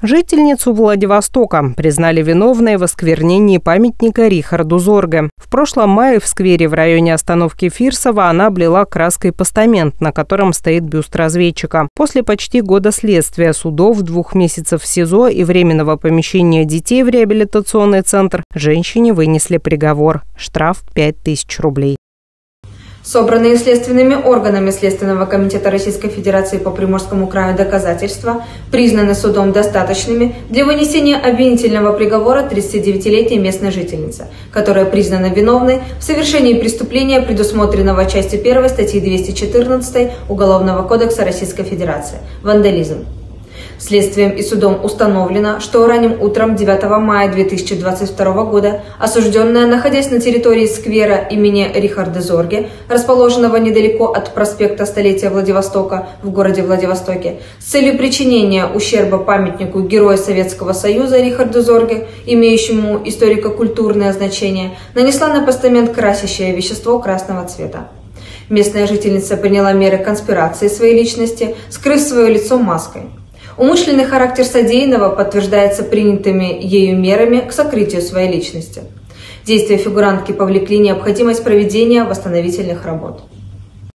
Жительницу Владивостока признали виновной в осквернении памятника Рихарду Зорге. В прошлом мае в сквере в районе остановки Фирсова она облила краской постамент, на котором стоит бюст разведчика. После почти года следствия, судов, 2 месяцев в СИЗО и временного помещения детей в реабилитационный центр женщине вынесли приговор – штраф 5000 рублей. Собранные следственными органами Следственного комитета Российской Федерации по Приморскому краю доказательства признаны судом достаточными для вынесения обвинительного приговора 39-летней местной жительницы, которая признана виновной в совершении преступления, предусмотренного частью 1 статьи 214 Уголовного кодекса Российской Федерации – вандализм. Следствием и судом установлено, что ранним утром 9 мая 2022 года осужденная, находясь на территории сквера имени Рихарда Зорге, расположенного недалеко от проспекта Столетия Владивостока в городе Владивостоке, с целью причинения ущерба памятнику Героя Советского Союза Рихарду Зорге, имеющему историко-культурное значение, нанесла на постамент красящее вещество красного цвета. Местная жительница приняла меры конспирации своей личности, скрыв свое лицо маской. Умышленный характер содеянного подтверждается принятыми ею мерами к сокрытию своей личности. Действия фигурантки повлекли необходимость проведения восстановительных работ.